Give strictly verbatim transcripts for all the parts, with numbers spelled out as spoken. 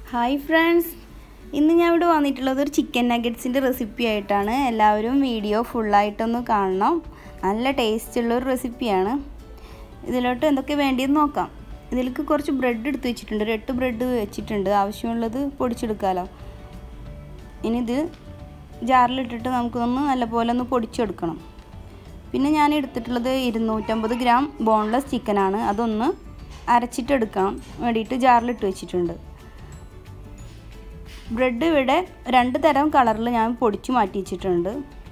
Hi friends, ഇന്ന് ഞാൻ ഇവിടെ വന്നിട്ടുള്ളത് ഒരു ചിക്കൻ നഗറ്റ്സിൻ്റെ റെസിപ്പി ആയിട്ടാണ്. എല്ലാവരും വീഡിയോ ഫുള്ളായിട്ടൊന്ന് കാണണം. നല്ല ടേസ്റ്റുള്ളൊരു റെസിപ്പിയാണ്. ഇതിലോട്ട് എന്തൊക്കെ വേണ്ടിയെന്ന് നോക്കാം. ഇതിലേക്ക് കുറച്ച് ബ്രെഡ് എടുത്ത് വെച്ചിട്ടുണ്ട്. ഒരു എട്ട് ബ്രെഡ് വെച്ചിട്ടുണ്ട്. ആവശ്യമുള്ളത് പൊടിച്ചെടുക്കാമല്ലോ. ഇനി ഇത് ജാറിലിട്ടിട്ട് നമുക്കൊന്ന് നല്ലപോലെ ഒന്ന് പൊടിച്ചെടുക്കണം. പിന്നെ ഞാൻ എടുത്തിട്ടുള്ളത് ഇരുന്നൂറ്റമ്പത് ഗ്രാം ബോൺലെസ് ചിക്കനാണ്. അതൊന്ന് അരച്ചിട്ടെടുക്കാൻ വേണ്ടിയിട്ട് ജാറിലിട്ട് വെച്ചിട്ടുണ്ട്. ബ്രെഡ് ഇവിടെ രണ്ട് തരം കളറിൽ ഞാൻ പൊടിച്ചു മാറ്റി വെച്ചിട്ടുണ്ട്.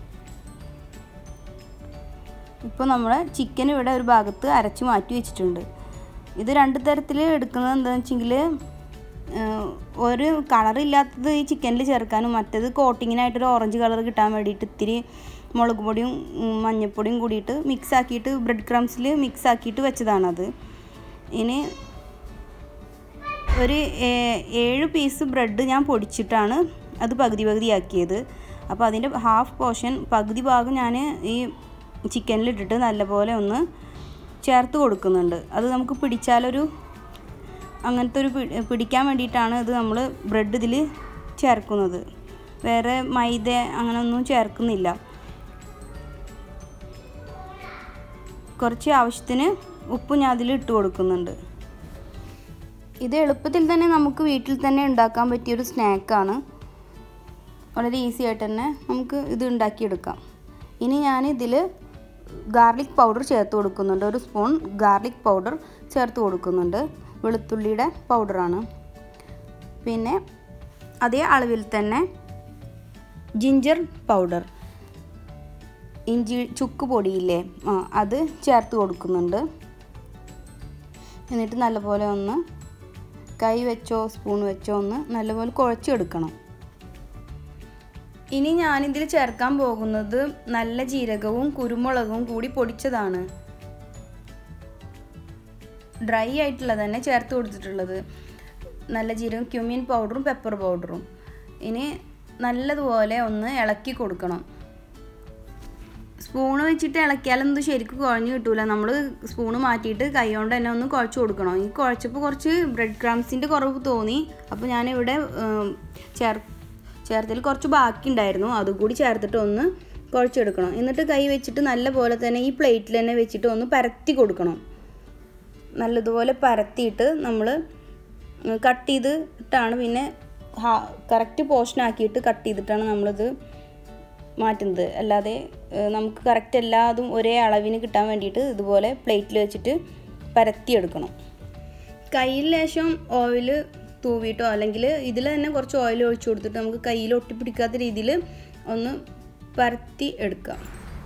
ഇപ്പോൾ നമ്മുടെ ചിക്കൻ ഇവിടെ ഒരു ഭാഗത്ത് അരച്ച് മാറ്റി വെച്ചിട്ടുണ്ട്. ഇത് രണ്ട് തരത്തിൽ എടുക്കുന്നത് എന്താണെന്ന് വെച്ചെങ്കിൽ, ഒരു കളറില്ലാത്തത് ഈ ചിക്കനിൽ ചേർക്കാനും മറ്റേത് കോട്ടിങ്ങിനായിട്ടൊരു ഓറഞ്ച് കളർ കിട്ടാൻ വേണ്ടിയിട്ട് ഇത്തിരി മുളക് പൊടിയും മഞ്ഞൾപ്പൊടിയും കൂടിയിട്ട് മിക്സ് ആക്കിയിട്ട് ബ്രെഡ് ക്രംസിൽ മിക്സ് ആക്കിയിട്ട് വെച്ചതാണത്. ഇനി ഒരു ഏഴ് പീസ് ബ്രെഡ് ഞാൻ പൊടിച്ചിട്ടാണ് അത് പകുതി പകുതിയാക്കിയത്. അപ്പോൾ അതിൻ്റെ ഹാഫ് പോർഷൻ പകുതി ഭാഗം ഞാൻ ഈ ചിക്കനിലിട്ടിട്ട് നല്ലപോലെ ഒന്ന് ചേർത്ത് കൊടുക്കുന്നുണ്ട്. അത് നമുക്ക് പിടിച്ചാലൊരു അങ്ങനത്തെ ഒരു പിടിക്കാൻ വേണ്ടിയിട്ടാണ് ഇത് നമ്മൾ ബ്രെഡ് ഇതിൽ ചേർക്കുന്നത്. വേറെ മൈദ അങ്ങനെയൊന്നും ചേർക്കുന്നില്ല. കുറച്ച് ആവശ്യത്തിന് ഉപ്പ് ഞാൻ അതിൽ ഇട്ട് കൊടുക്കുന്നുണ്ട്. ഇത് എളുപ്പത്തിൽ തന്നെ നമുക്ക് വീട്ടിൽ തന്നെ ഉണ്ടാക്കാൻ പറ്റിയൊരു സ്നാക്കാണ്. വളരെ ഈസി ആയിട്ട് തന്നെ നമുക്ക് ഇത് ഉണ്ടാക്കിയെടുക്കാം. ഇനി ഞാൻ ഇതിൽ ഗാർലിക് പൗഡർ ചേർത്ത് കൊടുക്കുന്നുണ്ട്. ഒരു സ്പൂൺ ഗാർലിക് പൗഡർ ചേർത്ത് കൊടുക്കുന്നുണ്ട്. വെളുത്തുള്ളിയുടെ പൗഡറാണ്. പിന്നെ അതേ അളവിൽ തന്നെ ജിഞ്ചർ പൗഡർ, ഇഞ്ചി ചുക്ക് പൊടിയില്ലേ, ആ അത് ചേർത്ത് കൊടുക്കുന്നുണ്ട്. എന്നിട്ട് നല്ലപോലെ ഒന്ന് കൈ വെച്ചോ സ്പൂൺ വെച്ചോ ഒന്ന് നല്ലപോലെ കുഴച്ചെടുക്കണം. ഇനി ഞാനിതിൽ ചേർക്കാൻ പോകുന്നത് നല്ല ജീരകവും കുരുമുളകും കൂടി പൊടിച്ചതാണ്. ഡ്രൈ ആയിട്ടുള്ളത് തന്നെ ചേർത്ത് കൊടുത്തിട്ടുള്ളത്. നല്ല ജീരകം, ക്യുമിൻ പൗഡറും പെപ്പർ പൗഡറും. ഇനി നല്ലതുപോലെ ഒന്ന് ഇളക്കി കൊടുക്കണം. സ്പൂണ് വെച്ചിട്ട് ഇളക്കിയാലൊന്നും ശരിക്കും കുഴഞ്ഞ് കിട്ടൂല. നമ്മൾ സ്പൂണ് മാറ്റിയിട്ട് കൈ കൊണ്ട് തന്നെ ഒന്ന് കുഴച്ച് കൊടുക്കണം. ഈ കുഴച്ചപ്പോൾ കുറച്ച് ബ്രെഡ് ക്രംസിൻ്റെ കുറവ് തോന്നി. അപ്പോൾ ഞാനിവിടെ ചേർ ചേർത്തിൽ കുറച്ച് ബാക്കി ഉണ്ടായിരുന്നു. അതുകൂടി ചേർത്തിട്ട് ഒന്ന് കുഴച്ചെടുക്കണം. എന്നിട്ട് കൈ വെച്ചിട്ട് നല്ല പോലെ തന്നെ ഈ പ്ലേറ്റിൽ തന്നെ വെച്ചിട്ട് ഒന്ന് പരത്തി കൊടുക്കണം. നല്ലതുപോലെ പരത്തിയിട്ട് നമ്മൾ കട്ട് ചെയ്തിട്ടാണ് പിന്നെ കറക്റ്റ് പോർഷനാക്കിയിട്ട് കട്ട് ചെയ്തിട്ടാണ് നമ്മളിത് മാറ്റുന്നത്. അല്ലാതെ നമുക്ക് കറക്റ്റ് എല്ലാതും ഒരേ അളവിന് കിട്ടാൻ വേണ്ടിയിട്ട് ഇതുപോലെ പ്ലേറ്റിൽ വെച്ചിട്ട് പരത്തിയെടുക്കണം. കയ്യിൽ ലേശം ഓയിൽ തൂവിയിട്ടോ അല്ലെങ്കിൽ ഇതിൽ തന്നെ കുറച്ച് ഓയിൽ ഒഴിച്ചു കൊടുത്തിട്ട് നമുക്ക് കയ്യിൽ ഒട്ടിപ്പിടിക്കാത്ത രീതിയിൽ ഒന്ന് പരത്തി എടുക്കാം.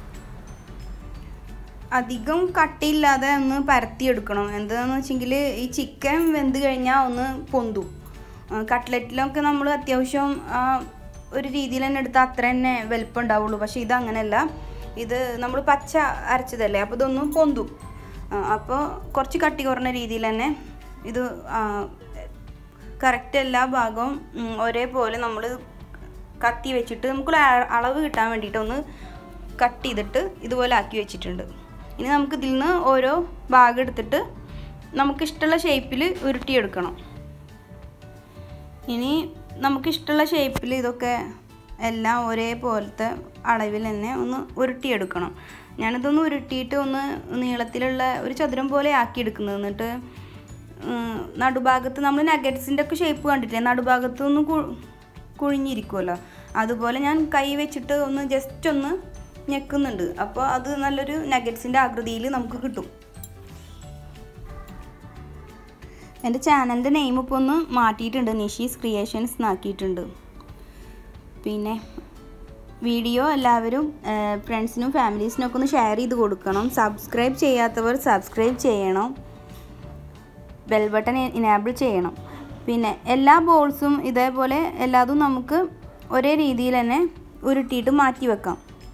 അധികം കട്ടിയില്ലാതെ ഒന്ന് പരത്തിയെടുക്കണം. എന്താണെന്ന് വെച്ചെങ്കിൽ ഈ ചിക്കൻ വെന്ത് കഴിഞ്ഞാൽ ഒന്ന് പൊന്തും. കട്ട്ലറ്റിലൊക്കെ നമ്മൾ അത്യാവശ്യം ഒരു രീതിയിൽ തന്നെ എടുത്താൽ അത്ര തന്നെ വലുപ്പം ഉണ്ടാവുള്ളൂ. പക്ഷേ ഇതങ്ങനെയല്ല. ഇത് നമ്മൾ പച്ച അരച്ചതല്ലേ, അപ്പോൾ ഇതൊന്നും പൊന്തും. അപ്പോൾ കുറച്ച് കട്ടി കുറഞ്ഞ രീതിയിൽ തന്നെ ഇത് കറക്റ്റ് എല്ലാ ഭാഗവും ഒരേപോലെ നമ്മൾ കത്തി വെച്ചിട്ട് നമുക്കൊരു അളവ് കിട്ടാൻ വേണ്ടിയിട്ട് ഒന്ന് കട്ട് ചെയ്തിട്ട് ഇതുപോലെ ആക്കി വെച്ചിട്ടുണ്ട്. ഇനി നമുക്ക് ഇതിൽ നിന്ന് ഓരോ ഭാഗം എടുത്തിട്ട് നമുക്കിഷ്ടമുള്ള ഷേപ്പിൽ ഉരുട്ടിയെടുക്കണം. ഇനി നമുക്കിഷ്ടമുള്ള ഷേപ്പിൽ ഇതൊക്കെ എല്ലാം ഒരേപോലത്തെ അളവിൽ തന്നെ ഒന്ന് ഉരുട്ടിയെടുക്കണം. ഞാനിതൊന്ന് ഉരുട്ടിയിട്ട് ഒന്ന് നീളത്തിലുള്ള ഒരു ചതുരം പോലെ ആക്കിയെടുക്കുന്നത്. എന്നിട്ട് നടുഭാഗത്ത് നമ്മൾ നഗറ്റ്സിൻ്റെ ഒക്കെ ഷേപ്പ് കണ്ടിട്ടില്ലേ, നടുഭാഗത്ത് ഒന്ന് കുഴിഞ്ഞിരിക്കുമല്ലോ, അതുപോലെ ഞാൻ കൈ വെച്ചിട്ട് ഒന്ന് ജസ്റ്റ് ഒന്ന് ഞെക്കുന്നുണ്ട്. അപ്പോൾ അത് നല്ലൊരു നഗറ്റ്സിൻ്റെ ആകൃതിയിൽ നമുക്ക് കിട്ടും. എൻ്റെ ചാനലിൻ്റെ നെയിം ഇപ്പോൾ ഒന്ന് മാറ്റിയിട്ടുണ്ട്. നിഷീസ് ക്രിയേഷൻസ് എന്നാക്കിയിട്ടുണ്ട്. പിന്നെ വീഡിയോ എല്ലാവരും ഫ്രണ്ട്സിനും ഫാമിലീസിനും ഒക്കെ ഒന്ന് ഷെയർ ചെയ്ത് കൊടുക്കണം. സബ്സ്ക്രൈബ് ചെയ്യാത്തവർ സബ്സ്ക്രൈബ് ചെയ്യണം. ബെൽ ബട്ടൺ ഇനേബിൾ ചെയ്യണം. പിന്നെ എല്ലാ ബോൾസും ഇതേപോലെ എല്ലാതും നമുക്ക് ഒരേ രീതിയിൽ തന്നെ ഉരുട്ടിയിട്ട് മാറ്റി വെക്കാം.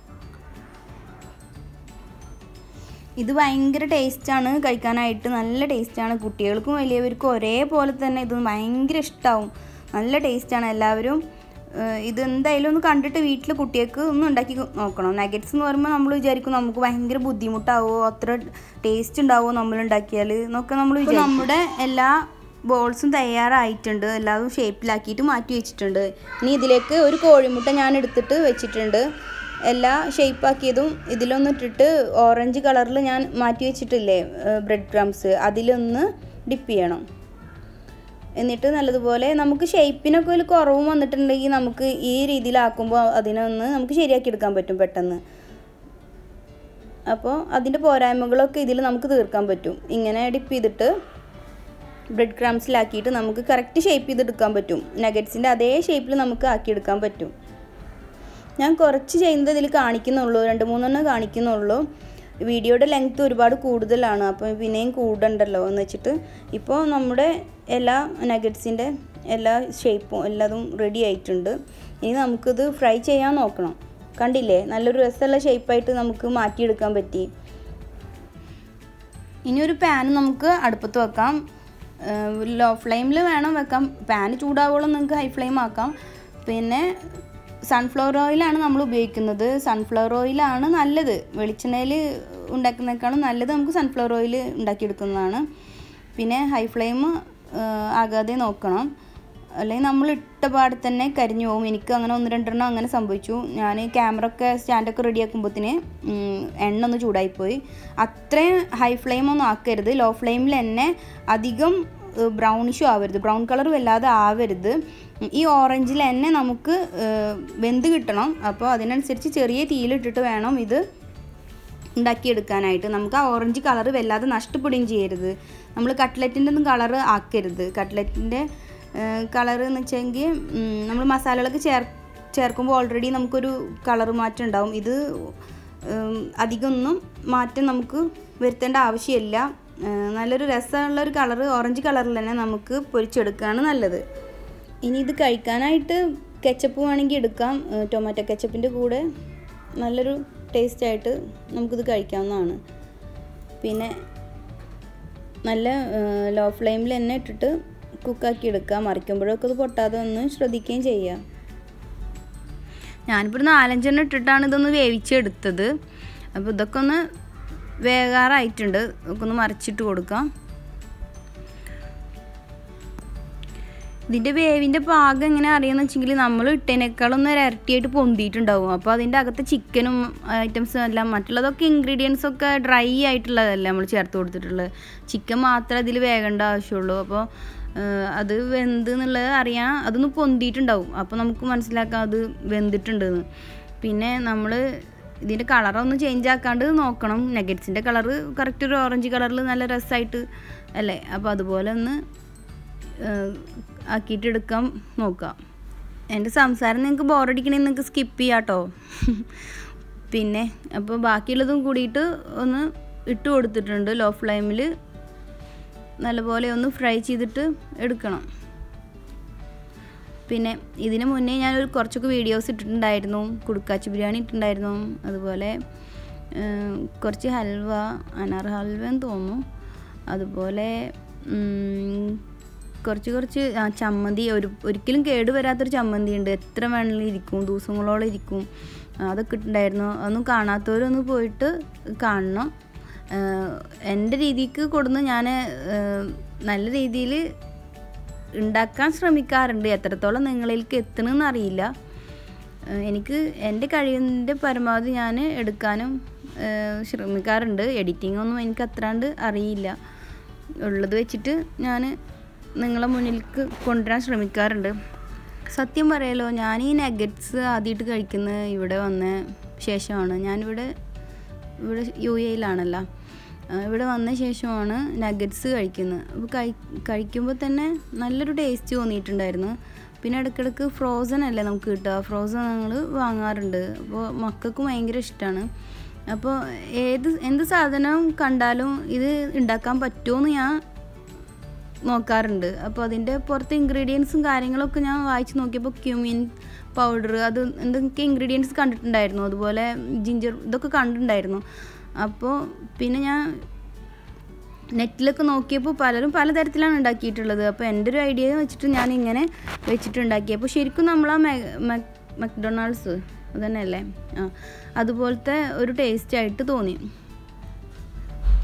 ഇത് ഭയങ്കര ടേസ്റ്റാണ് കഴിക്കാനായിട്ട്. നല്ല ടേസ്റ്റാണ്. കുട്ടികൾക്കും വലിയവർക്കും ഒരേപോലെ തന്നെ ഇത് ഭയങ്കര ഇഷ്ടമാവും. നല്ല ടേസ്റ്റാണ്. എല്ലാവരും ഇത് എന്തായാലും ഒന്ന് കണ്ടിട്ട് വീട്ടിൽ കുട്ടികൾക്ക് ഒന്ന് ഉണ്ടാക്കി നോക്കണം. നഗറ്റ്സ് എന്ന് പറയുമ്പോൾ നമ്മൾ വിചാരിക്കും നമുക്ക് ഭയങ്കര ബുദ്ധിമുട്ടാവുമോ, അത്ര ടേസ്റ്റ് ഉണ്ടാവുമോ നമ്മൾ ഉണ്ടാക്കിയാൽ എന്നൊക്കെ നമ്മൾ വിചാരിക്കും. നമ്മുടെ എല്ലാ ബോൾസും തയ്യാറായിട്ടുണ്ട്. എല്ലാതും ഷേപ്പിലാക്കിയിട്ട് മാറ്റി വെച്ചിട്ടുണ്ട്. ഇനി ഇതിലേക്ക് ഒരു കോഴിമുട്ട ഞാൻ എടുത്തിട്ട് വെച്ചിട്ടുണ്ട്. എല്ലാ ഷേപ്പാക്കിയതും ഇതിലൊന്ന് ഇട്ടിട്ട് ഓറഞ്ച് കളറിൽ ഞാൻ മാറ്റി വെച്ചിട്ടില്ലേ ബ്രെഡ് ക്രംസ്, അതിലൊന്ന് ഡിപ്പ് ചെയ്യണം. എന്നിട്ട് നല്ലതുപോലെ നമുക്ക് ഷേപ്പിനൊക്കെ ഒരു കുറവും വന്നിട്ടുണ്ടെങ്കിൽ നമുക്ക് ഈ രീതിയിലാക്കുമ്പോൾ അതിനൊന്ന് നമുക്ക് ശരിയാക്കി എടുക്കാൻ പറ്റും പെട്ടെന്ന്. അപ്പോൾ അതിൻ്റെ പോരായ്മകളൊക്കെ ഇതിൽ നമുക്ക് തീർക്കാൻ പറ്റും. ഇങ്ങനെ ഡിപ്പ് ചെയ്തിട്ട് ബ്രെഡ് ക്രംസിലാക്കിയിട്ട് നമുക്ക് കറക്റ്റ് ഷേപ്പ് ചെയ്തെടുക്കാൻ പറ്റും. നഗറ്റ്സിൻ്റെ അതേ ഷേപ്പിൽ നമുക്ക് ആക്കിയെടുക്കാൻ പറ്റും. ഞാൻ കുറച്ച് ചെയ്യുന്നത് ഇതിൽ കാണിക്കുന്നുള്ളൂ, രണ്ട് മൂന്നെണ്ണം കാണിക്കുന്നുള്ളൂ. വീഡിയോയുടെ ലെങ്ത്ത് ഒരുപാട് കൂടുതലാണ്, അപ്പോൾ പിന്നെയും കൂടണ്ടല്ലോ എന്ന് വെച്ചിട്ട് ഇപ്പോൾ നമ്മുടെ എല്ലാ നഗറ്റ്സിൻ്റെ എല്ലാ ഷേപ്പും എല്ലാതും റെഡി ആയിട്ടുണ്ട്. ഇനി നമുക്കിത് ഫ്രൈ ചെയ്യാൻ നോക്കണം. കണ്ടില്ലേ, നല്ലൊരു രസമുള്ള ഷേപ്പായിട്ട് നമുക്ക് മാറ്റിയെടുക്കാൻ പറ്റി. ഇനി ഒരു പാൻ നമുക്ക് അടുപ്പത്ത് വെക്കാം. ലോ ഫ്ലെയിമിൽ വേണം വെക്കാം. പാൻ ചൂടാവോളം നിങ്ങൾക്ക് ഹൈ ഫ്ലെയിം ആക്കാം. പിന്നെ സൺഫ്ലവർ ഓയിലാണ് നമ്മൾ ഉപയോഗിക്കുന്നത്. സൺഫ്ലവർ ഓയിലാണ് നല്ലത്. വെളിച്ചെണ്ണയിൽ ഉണ്ടാക്കുന്നതിനേക്കാളും നല്ലത് നമുക്ക് സൺഫ്ലവർ ഓയിൽ ഉണ്ടാക്കിയെടുക്കുന്നതാണ്. പിന്നെ ഹൈ ഫ്ലെയിം ആകാതെ നോക്കണം, അല്ലെങ്കിൽ നമ്മൾ ഇട്ട പാടെ തന്നെ കരിഞ്ഞു പോകും. എനിക്ക് അങ്ങനെ ഒന്ന് രണ്ടെണ്ണം അങ്ങനെ സംഭവിച്ചു. ഞാൻ ക്യാമറ ഒക്കെ സ്റ്റാൻഡൊക്കെ റെഡിയാക്കുമ്പോഴത്തേന് എണ്ണ ഒന്ന് ചൂടായിപ്പോയി. അത്രയും ഹൈ ഫ്ലെയിം ഒന്നും ആക്കരുത്. ലോ ഫ്ലെയിമിൽ തന്നെ അധികം ബ്രൗണിഷും ആവരുത്, ബ്രൗൺ കളർ വല്ലാതെ ആവരുത്. ഈ ഓറഞ്ചിൽ തന്നെ നമുക്ക് വെന്ത് കിട്ടണം. അപ്പോൾ അതിനനുസരിച്ച് ചെറിയ തീയിലിട്ടിട്ട് വേണം ഇത് ഉണ്ടാക്കിയെടുക്കാനായിട്ട്. നമുക്ക് ആ ഓറഞ്ച് കളർ വല്ലാതെ നഷ്ടപ്പെടുകയും ചെയ്യരുത്. നമ്മൾ കട്ട്ലറ്റിൻ്റെ ഒന്നും കളറ് ആക്കരുത്. കട്ട്ലറ്റിൻ്റെ കളർ എന്ന് വെച്ചെങ്കിൽ നമ്മൾ മസാലകളൊക്കെ ചേർ ചേർക്കുമ്പോൾ ഓൾറെഡി നമുക്കൊരു കളർ മാറ്റം ഉണ്ടാവും. ഇത് അധികമൊന്നും മാറ്റം നമുക്ക് വരുത്തേണ്ട ആവശ്യമില്ല. നല്ലൊരു രസമുള്ളൊരു കളർ ഓറഞ്ച് കളറിൽ തന്നെ നമുക്ക് പൊരിച്ചെടുക്കുകയാണ് നല്ലത്. ഇനി ഇത് കഴിക്കാനായിട്ട് കെച്ചപ്പ് വേണമെങ്കിൽ എടുക്കാം. ടൊമാറ്റോ കെച്ചപ്പിൻ്റെ കൂടെ നല്ലൊരു ടേസ്റ്റായിട്ട് നമുക്കിത് കഴിക്കാവുന്നതാണ്. പിന്നെ നല്ല ലോ ഫ്ലെയിമിൽ തന്നെ ഇട്ടിട്ട് കുക്കാക്കി എടുക്കുക. മറിക്കുമ്പോഴൊക്കെ ഇത് പൊട്ടാതെ ഒന്ന് ശ്രദ്ധിക്കുകയും ചെയ്യുക. ഞാനിപ്പോൾ ഒരു നാലഞ്ചെണ്ണം ഇട്ടിട്ടാണ് ഇതൊന്ന് വേവിച്ചെടുത്തത്. അപ്പോൾ ഇതൊക്കെ ഒന്ന് വേകാറായിട്ടുണ്ട്. ഒക്കെ ഒന്ന് മറിച്ചിട്ട് കൊടുക്കാം. ഇതിൻ്റെ വേവിൻ്റെ പാകം എങ്ങനെ അറിയാമെന്ന് വെച്ചെങ്കിൽ നമ്മൾ ഇട്ടതിനേക്കാളൊന്ന് ഇരട്ടിയായിട്ട് പൊന്തിയിട്ടുണ്ടാവും. അപ്പോൾ അതിൻ്റെ അകത്തെ ചിക്കനും ഐറ്റംസും എല്ലാം മറ്റുള്ളതൊക്കെ ഇൻഗ്രീഡിയൻസൊക്കെ ഡ്രൈ ആയിട്ടുള്ളതല്ലേ നമ്മൾ ചേർത്ത് കൊടുത്തിട്ടുള്ളത്. ചിക്കൻ മാത്രമേ അതിൽ വേകേണ്ട ആവശ്യമുള്ളൂ. അപ്പോൾ അത് വെന്ത് എന്നുള്ളത് അറിയാൻ അതൊന്ന് പൊന്തിയിട്ടുണ്ടാവും. അപ്പോൾ നമുക്ക് മനസ്സിലാക്കാം അത് വെന്തിട്ടുണ്ടെന്ന്. പിന്നെ നമ്മൾ ഇതിൻ്റെ കളറൊന്ന് ചേഞ്ച് ആക്കാണ്ട് നോക്കണം. നഗറ്റ്സിൻ്റെ കളറ് കറക്റ്റ് ഒരു ഓറഞ്ച് കളറിൽ നല്ല രസമായിട്ട് അല്ലേ, അപ്പോൾ അതുപോലെ ഒന്ന് ആക്കിയിട്ട് എടുക്കാൻ നോക്കാം. എൻ്റെ സംസാരം നിങ്ങൾക്ക് ബോറടിക്കണമെങ്കിൽ നിങ്ങൾക്ക് സ്കിപ്പ് ചെയ്യാം കേട്ടോ. പിന്നെ അപ്പോൾ ബാക്കിയുള്ളതും കൂടിയിട്ട് ഒന്ന് ഇട്ട് കൊടുത്തിട്ടുണ്ട്. ലോ ഫ്ലെയിമിൽ നല്ലപോലെ ഒന്ന് ഫ്രൈ ചെയ്തിട്ട് എടുക്കണം. പിന്നെ ഇതിന് മുന്നേ ഞാനൊരു കുറച്ചൊക്കെ വീഡിയോസ് ഇട്ടിട്ടുണ്ടായിരുന്നു. കുടുക്കാച്ചി ബിരിയാണി ഇട്ടിട്ടുണ്ടായിരുന്നു. അതുപോലെ കുറച്ച് ഹൽവ, അനാർ ഹൽവ എന്ന് തോന്നുന്നു. അതുപോലെ കുറച്ച് കുറച്ച് ചമ്മന്തി, ഒരു ഒരിക്കലും കേടുവരാത്തൊരു ചമ്മന്തി ഉണ്ട്. എത്ര വേണമെങ്കിലും ഇരിക്കും, ദിവസങ്ങളോളം ഇരിക്കും. അതൊക്കെ ഇട്ടുണ്ടായിരുന്നു. അതൊന്നും കാണാത്തവരൊന്ന് പോയിട്ട് കാണണം. എൻ്റെ രീതിക്ക് കൊടുന്ന് ഞാൻ നല്ല രീതിയിൽ ഉണ്ടാക്കാൻ ശ്രമിക്കാറുണ്ട്. എത്രത്തോളം നിങ്ങളിലേക്ക് എത്തണമെന്ന് അറിയില്ല. എനിക്ക് എൻ്റെ കഴിവിൻ്റെ പരമാവധി ഞാൻ എടുക്കാനും ശ്രമിക്കാറുണ്ട്. എഡിറ്റിംഗ് ഒന്നും എനിക്ക് അത്രാണ്ട് അറിയില്ല. ഉള്ളത് വെച്ചിട്ട് ഞാൻ നിങ്ങളെ മുന്നിലേക്ക് കൊണ്ടുവരാൻ ശ്രമിക്കാറുണ്ട്. സത്യം പറയാലോ, ഞാൻ ഈ നഗറ്റ്സ് ആദ്യമായിട്ട് കഴിക്കുന്നത് ഇവിടെ വന്ന ശേഷമാണ്. ഞാനിവിടെ ഇവിടെ യു എയിലാണല്ലോ. ഇവിടെ വന്ന ശേഷമാണ് നഗറ്റ്സ് കഴിക്കുന്നത്. അപ്പോൾ കഴി കഴിക്കുമ്പോൾ തന്നെ നല്ലൊരു ടേസ്റ്റ് തോന്നിയിട്ടുണ്ടായിരുന്നു. പിന്നെ ഇടയ്ക്കിടയ്ക്ക് ഫ്രോസൺ അല്ലേ നമുക്ക് കിട്ടുക, ഫ്രോസൺ ഞങ്ങൾ വാങ്ങാറുണ്ട്. അപ്പോൾ മക്കൾക്കും ഭയങ്കര ഇഷ്ടമാണ്. അപ്പോൾ ഏത് എന്ത് സാധനം കണ്ടാലും ഇത് ഉണ്ടാക്കാൻ പറ്റുമോയെന്ന് ഞാൻ നോക്കാറുണ്ട്. അപ്പോൾ അതിൻ്റെ പുറത്ത് ഇൻഗ്രീഡിയൻസും കാര്യങ്ങളൊക്കെ ഞാൻ വായിച്ച് നോക്കിയപ്പോൾ ക്യൂമിൻ പൗഡർ, അത് എന്തൊക്കെ ഇൻഗ്രീഡിയൻസ് കണ്ടിട്ടുണ്ടായിരുന്നു. അതുപോലെ ജിഞ്ചർ, ഇതൊക്കെ കണ്ടിട്ടുണ്ടായിരുന്നു. അപ്പോൾ പിന്നെ ഞാൻ നെറ്റിലൊക്കെ നോക്കിയപ്പോൾ പലരും പലതരത്തിലാണ് ഉണ്ടാക്കിയിട്ടുള്ളത്. അപ്പോൾ എൻ്റെ ഒരു ഐഡിയ വെച്ചിട്ട് ഞാൻ ഇങ്ങനെ വെച്ചിട്ടുണ്ടാക്കി. അപ്പോൾ ശരിക്കും നമ്മൾ ആ മക്ഡൊണാൾഡ്സ് അത് തന്നെയല്ലേ, ആ അതുപോലത്തെ ഒരു ടേസ്റ്റായിട്ട് തോന്നി.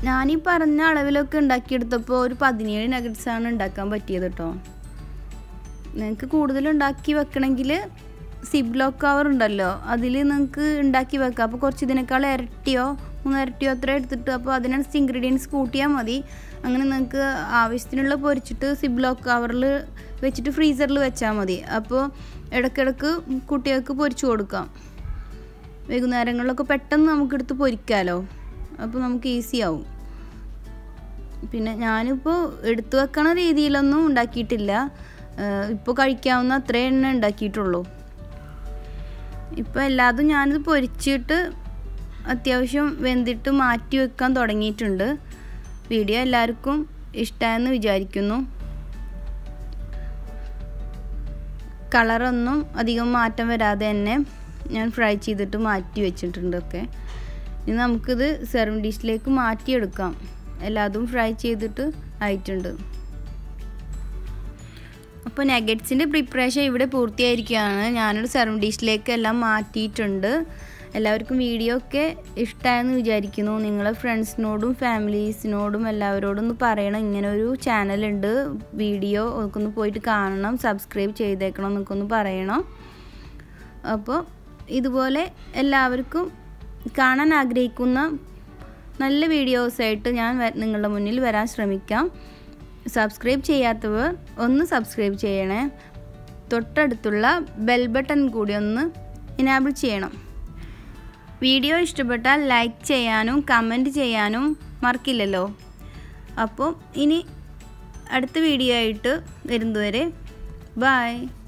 ഞാനീ പറഞ്ഞ അളവിലൊക്കെ ഉണ്ടാക്കിയെടുത്തപ്പോൾ ഒരു പതിനേഴ് നഗറ്റ്സാണ് ഉണ്ടാക്കാൻ പറ്റിയത് കേട്ടോ. നിങ്ങൾക്ക് കൂടുതൽ ഉണ്ടാക്കി വെക്കണമെങ്കിൽ സിബ്ലോക്ക് കവർ ഉണ്ടല്ലോ, അതിൽ നിങ്ങൾക്ക് ഉണ്ടാക്കി വെക്കാം. അപ്പോൾ കുറച്ച് ഇതിനേക്കാൾ ഇരട്ടിയോ മൂന്നിരട്ടിയോ അത്ര എടുത്തിട്ട് അപ്പോൾ അതിനനുസരിച്ച് ഇൻഗ്രീഡിയൻസ് കൂട്ടിയാൽ മതി. അങ്ങനെ നിങ്ങൾക്ക് ആവശ്യത്തിനുള്ള പൊരിച്ചിട്ട് സിബ്ലോക്ക് കവറിൽ വെച്ചിട്ട് ഫ്രീസറിൽ വെച്ചാൽ മതി. അപ്പോൾ ഇടയ്ക്കിടയ്ക്ക് കുട്ടികൾക്ക് പൊരിച്ചു കൊടുക്കാം. വൈകുന്നേരങ്ങളിലൊക്കെ പെട്ടെന്ന് നമുക്കെടുത്ത് പൊരിക്കാമല്ലോ, അപ്പോൾ നമുക്ക് ഈസി ആവും. പിന്നെ ഞാനിപ്പോൾ എടുത്തു വെക്കണ രീതിയിലൊന്നും ഉണ്ടാക്കിയിട്ടില്ല. ഇപ്പോൾ കഴിക്കാവുന്ന അത്രേ എണ്ണ ഉണ്ടാക്കിയിട്ടുള്ളൂ. ഇപ്പോൾ എല്ലാതും ഞാനിത് പൊരിച്ചിട്ട് അത്യാവശ്യം വെന്തിട്ട് മാറ്റി വെക്കാൻ തുടങ്ങിയിട്ടുണ്ട്. വീഡിയോ എല്ലാവർക്കും ഇഷ്ടമായെന്ന് വിചാരിക്കുന്നു. കളറൊന്നും അധികം മാറ്റം വരാതെ തന്നെ ഞാൻ ഫ്രൈ ചെയ്തിട്ട് മാറ്റി വെച്ചിട്ടുണ്ട് ഒക്കെ. ഇനി നമുക്കിത് സെർവിങ് ഡിഷിലേക്ക് മാറ്റിയെടുക്കാം. എല്ലാതും ഫ്രൈ ചെയ്തിട്ട് ആയിട്ടുണ്ട്. അപ്പോൾ നഗറ്റ്സിൻ്റെ പ്രിപ്പറേഷൻ ഇവിടെ പൂർത്തിയായിരിക്കുകയാണ്. ഞാനൊരു സെർവിങ് ഡിഷിലേക്ക് എല്ലാം മാറ്റിയിട്ടുണ്ട്. എല്ലാവർക്കും വീഡിയോ ഒക്കെ ഇഷ്ടമായെന്ന് വിചാരിക്കുന്നു. നിങ്ങളെ ഫ്രണ്ട്സിനോടും ഫാമിലീസിനോടും എല്ലാവരോടും ഒന്ന് പറയണം, ഇങ്ങനെ ഒരു ചാനലുണ്ട്, വീഡിയോ ഒക്കെ ഒന്ന് പോയിട്ട് കാണണം, സബ്സ്ക്രൈബ് ചെയ്തേക്കണം എന്നൊക്കെ ഒന്ന് പറയണം. അപ്പോൾ ഇതുപോലെ എല്ലാവർക്കും കാണാൻ ആഗ്രഹിക്കുന്ന നല്ല വീഡിയോസായിട്ട് ഞാൻ നിങ്ങളുടെ മുന്നിൽ വരാൻ ശ്രമിക്കാം. സബ്സ്ക്രൈബ് ചെയ്യാത്തവർ ഒന്ന് സബ്സ്ക്രൈബ് ചെയ്യണേ. തൊട്ടടുത്തുള്ള ബെൽ ബട്ടൺ കൂടി ഒന്ന് ഇനാബിൾ ചെയ്യണം. വീഡിയോ ഇഷ്ടപ്പെട്ടാൽ ലൈക്ക് ചെയ്യാനും കമൻറ്റ് ചെയ്യാനും മറക്കില്ലല്ലോ. അപ്പോൾ ഇനി അടുത്ത വീഡിയോ ആയിട്ട് വരുന്നതുവരെ ബൈ.